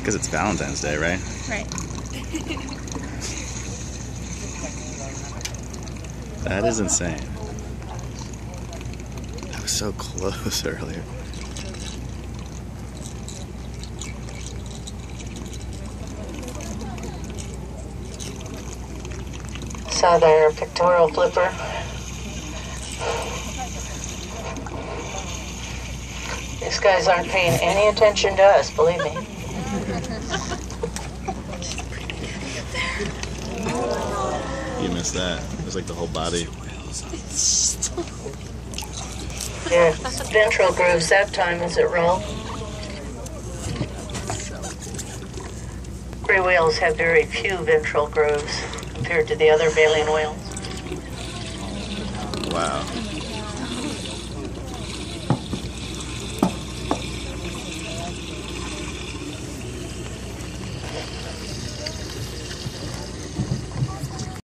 Because it's Valentine's Day, right? Right. That is insane. That was so close earlier. Saw their pictorial flipper. These guys aren't paying any attention to us, believe me. You missed that. It was like the whole body. Yeah, ventral grooves that time as it rolled. Gray whales have very few ventral grooves compared to the other baleen whales. Wow.